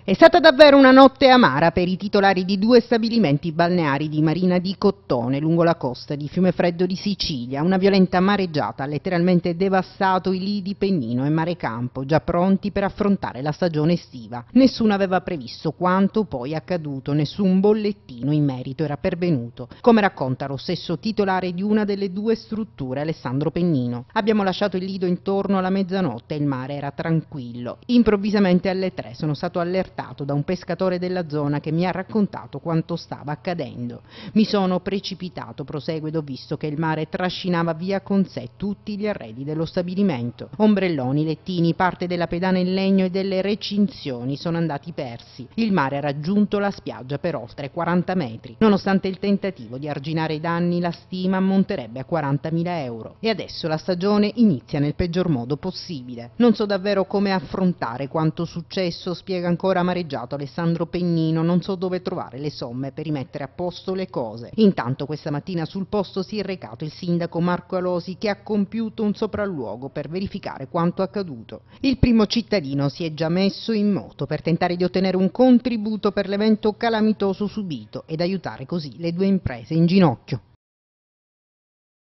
È stata davvero una notte amara per i titolari di due stabilimenti balneari di Marina di Cottone, lungo la costa di Fiumefreddo di Sicilia. Una violenta mareggiata ha letteralmente devastato i lidi Pennino e Mare Campo, già pronti per affrontare la stagione estiva. Nessuno aveva previsto quanto poi accaduto, nessun bollettino in merito era pervenuto, come racconta lo stesso titolare di una delle due strutture, Alessandro Pennino. Abbiamo lasciato il lido intorno alla mezzanotte e il mare era tranquillo. Improvvisamente alle 3 sono stato allertato da un pescatore della zona che mi ha raccontato quanto stava accadendo. Mi sono precipitato, prosegue, ed ho visto che il mare trascinava via con sé tutti gli arredi dello stabilimento. Ombrelloni, lettini, parte della pedana in legno e delle recinzioni sono andati persi. Il mare ha raggiunto la spiaggia per oltre 40 metri. Nonostante il tentativo di arginare i danni, la stima ammonterebbe a 40.000 euro. E adesso la stagione inizia nel peggior modo possibile. Non so davvero come affrontare quanto successo, spiega ancora amareggiato Alessandro Pennino, non so dove trovare le somme per rimettere a posto le cose. Intanto questa mattina sul posto si è recato il sindaco Marco Alosi, che ha compiuto un sopralluogo per verificare quanto accaduto. Il primo cittadino si è già messo in moto per tentare di ottenere un contributo per l'evento calamitoso subito ed aiutare così le due imprese in ginocchio.